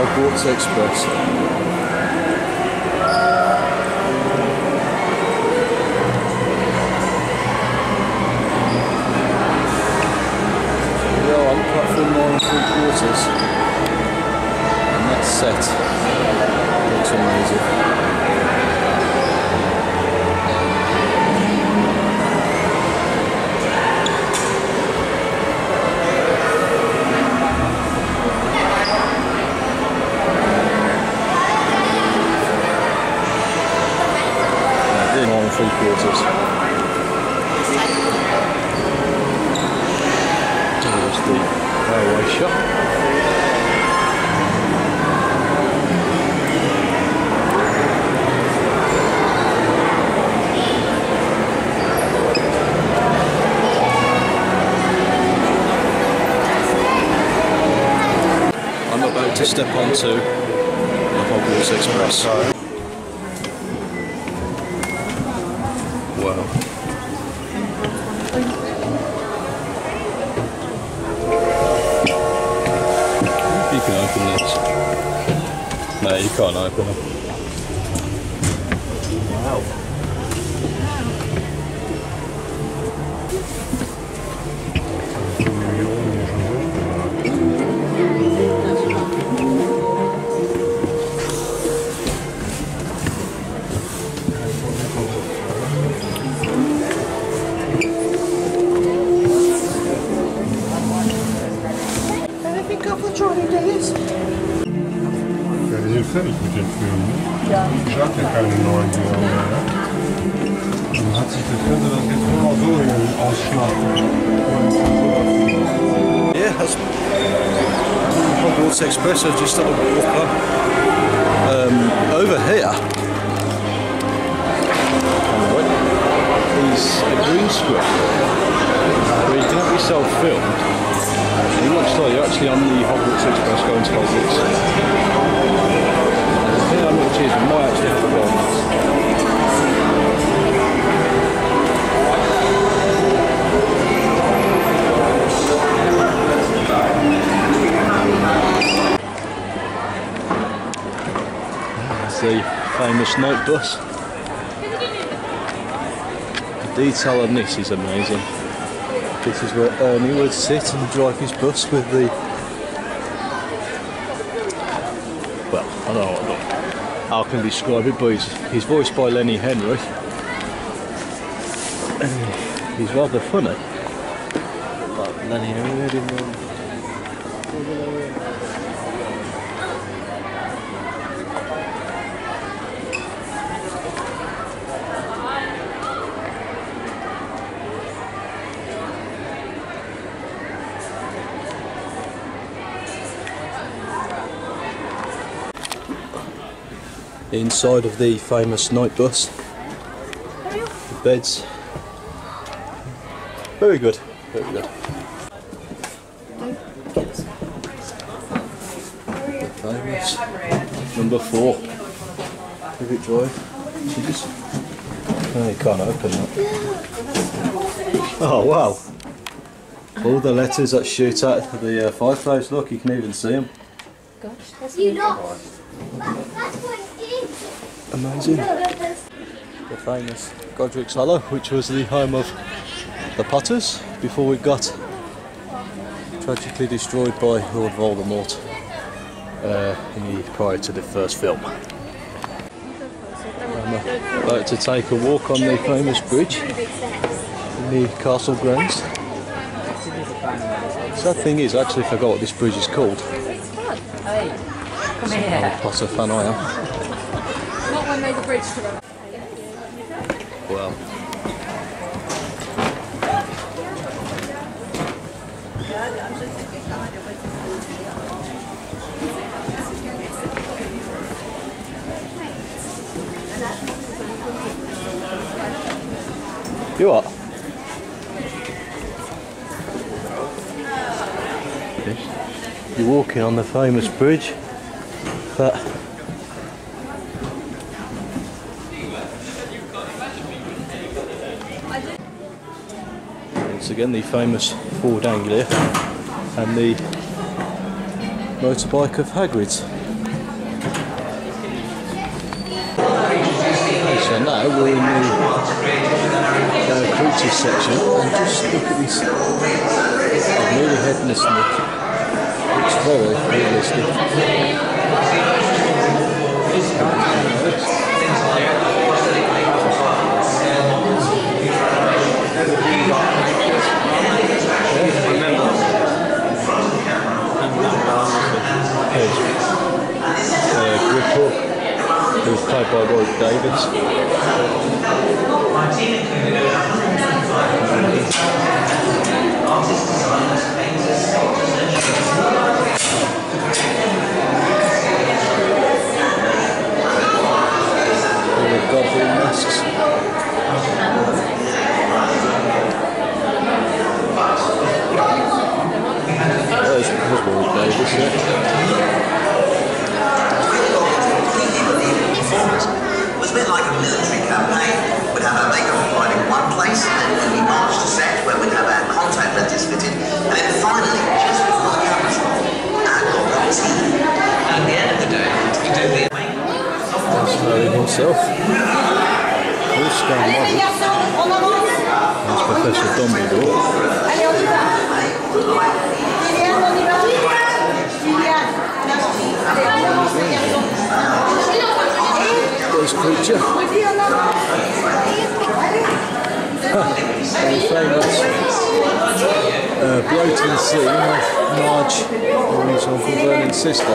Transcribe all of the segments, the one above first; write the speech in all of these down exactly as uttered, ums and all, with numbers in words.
Hogwarts Express. We are on platform nine and three quarters, and that set looks amazing. Three quarters. There's the railway shop. I'm about to step onto the Hogwarts Express. Wow. You can open this. No, you can't open it. Wow. Ja, die sind fertig mit den Filmen. Ja. Ich sag ja keine neuen Dinger mehr. Ne? Dann hat sich das könnte das jetzt nur noch so ausschlagen. Yeah, that's Hogwarts Express. I just had a walk up. Um, over here is a green screen where you can have yourself filmed. It looks like you're actually on the Hogwarts Express going to Hogwarts. I think I'm not cheese, we might actually have to go on this. There's the famous night bus. The detail on this is amazing. This is where Ernie would sit and drive his bus with the... Well, I don't know what, how I can describe it, but he's, he's voiced by Lenny Henry. And he's rather funny. But Lenny Henry didn't know. Inside of the famous night bus, the beds, very good, very good. The famous number four, Pivot Drive. You just, oh, you can't open that. Oh wow! All the letters that shoot out the uh, fireplace. Look, you can even see them. Gosh, that's you lost. Amazing. The famous Godric's Hollow, which was the home of the Potters before it got tragically destroyed by Lord Voldemort uh, in the, prior to the first film. I'm about to take a walk on the famous bridge in the castle grounds. Sad thing is, I actually forgot what this bridge is called. Hey, come here. I'm a Potter fan I am. Not when there's a bridge to run. Well. You what? You're walking on the famous bridge that once again the famous Ford Anglia and the motorbike of Hagrid's. So now we're in the uh, creatures section, and just look at this. It's nearly headless Nick. It's very realistic. Uh, Griphook, who's played by Roy Davis. All the goblin masks. There's, there's Roy Davis there. Was a bit like a military campaign. We'd have our makeup applied in one place, and then we march to set where we'd have our contact lenses fitted, and then finally, just before the cameras roll, our goggles. At the end of the day, we do the That's Merlin himself. All Sky Model. That's Professor Dumbledore. There's Creature. Very famous uh, bloating scene of Marge or his Uncle Vernon's sister.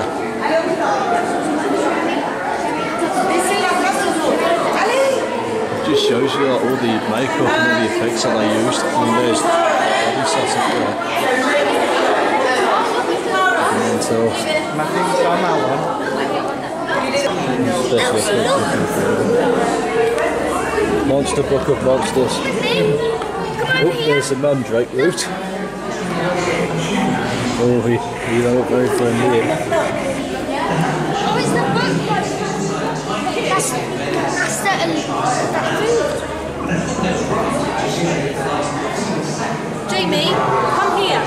It just shows you like, all the makeup and all the effects that they used. I mean, there's body sets up there. And so, Monster Book of Monsters. Oh, there's the Mandrake route. Oh, he, he don't very friendly here. Oh, it's the book. That's, that's the, um, that food. Jamie, come here.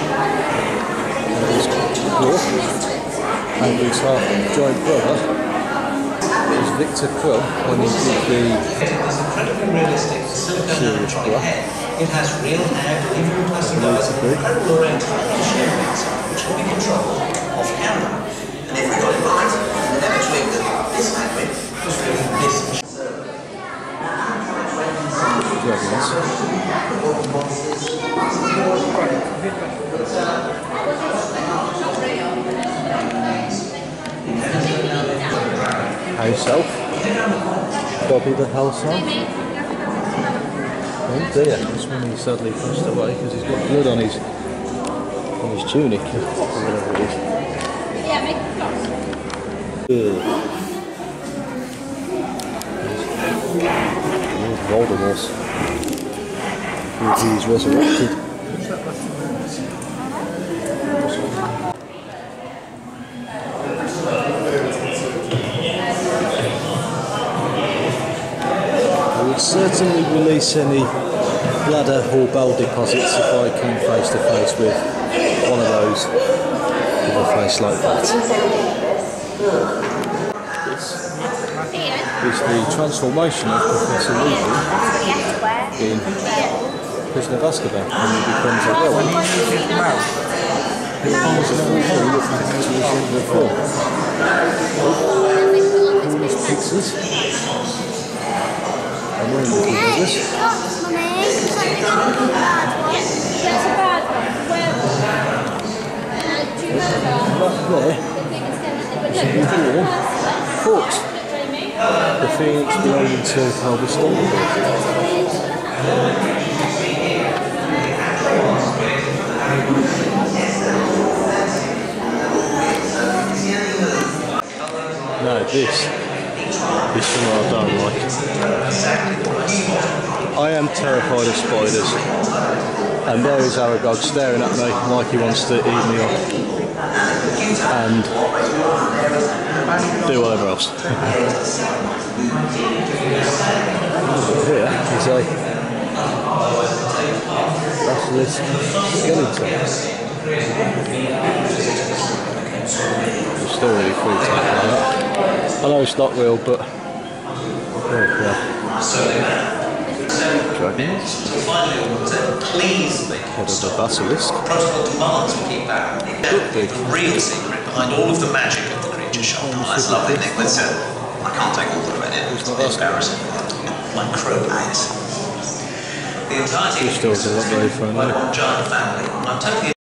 And his half joint brother is Victor Crumb when he did the serious bluff. It has real air delivery plastic fluorescent which will be controlled off camera. And if we got it right, then never tweak that this language was doing this. Himself, Bobby the Hellsong. Oh dear, this one he sadly passed away because he's got blood on his on his tunic or whatever it is. Yeah, make it Lord Voldemort. He's resurrected. Certainly release any bladder or bowel deposits if I come face to face with one of those with a face like that. This is the transformation of Professor Lupin in Prisoner of Azkaban when he becomes a werewolf. He was a full look back to the end of the film. All these pixies. I'm wearing the Hey, this. stop, Mummy. It's like a bad one. That's a bad one. Where? Do you remember? Right there, before, foot, the Phoenix belonging to Albus Dumbledore. No, this. This is what I don't like. I am terrified of spiders, and there is Aragog staring at me like he wants to eat me up and do whatever else. Here is a basilisk skeleton. It's still really freaked out by that. I know it's not real, but very cool. Dragons. Please make Head of the basilisk. protocol demands we keep that. Big. The real secret behind all of the magic of the creature shop. Oh, that's lovely, Nick, but uh, I can't take all the credit. It's embarrassing. My crow eyes. The entirety Still a lot very friendly. my one giant family. I'm totally